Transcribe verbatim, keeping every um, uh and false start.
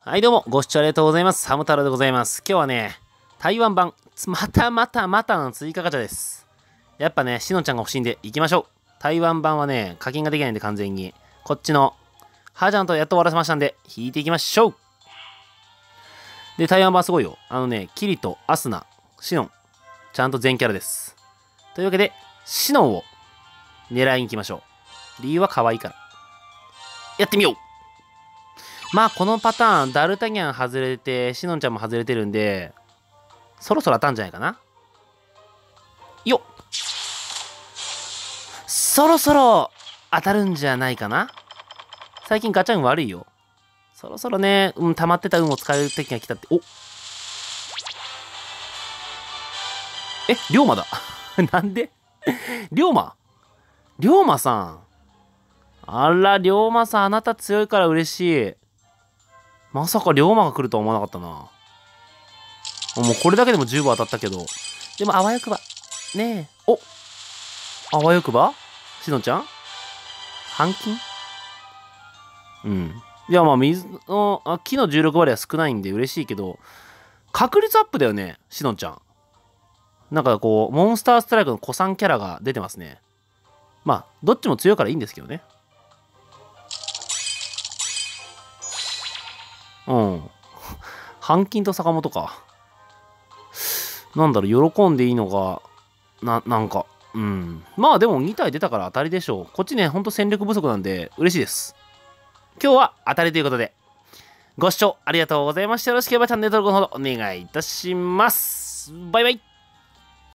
はいどうも、ご視聴ありがとうございます。ハム太郎でございます。今日はね、台湾版、またまたまたの追加ガチャです。やっぱね、しのちゃんが欲しいんで行きましょう。台湾版はね、課金ができないんで完全に、こっちの、ハージャンとやっと終わらせましたんで、引いていきましょう。で、台湾版すごいよ。あのね、キリト、アスナ、シノン、ちゃんと全キャラです。というわけで、シノンを狙いに行きましょう。理由は可愛いから。やってみよう。まあこのパターン、ダルタニャン外れて、シノンちゃんも外れてるんで、そろそろ当たんじゃないかな。よっ。そろそろ当たるんじゃないかな。最近ガチャ運悪いよ。そろそろね、うん、溜まってた運を使える時が来たって。おえ、龍馬だ。なんで龍馬龍馬さん。あら、龍馬さん、あなた強いから嬉しい。まさか龍馬が来るとは思わなかったな。もうこれだけでも十分当たったけど。でもあわよくば。ねえ。おあわよくばしのちゃん半金うん。いやまあ水の、あ木のじゅうろく割は少ないんで嬉しいけど、確率アップだよね、しのちゃん。なんかこう、モンスターストライクの古参キャラが出てますね。まあ、どっちも強いからいいんですけどね。うん。半金と坂本か。なんだろう、喜んでいいのが、な、なんか、うん。まあでもに体出たから当たりでしょう。こっちね、ほんと戦力不足なんで嬉しいです。今日は当たりということで、ご視聴ありがとうございました。よろしければチャンネル登録のほどお願いいたします。バイバイ。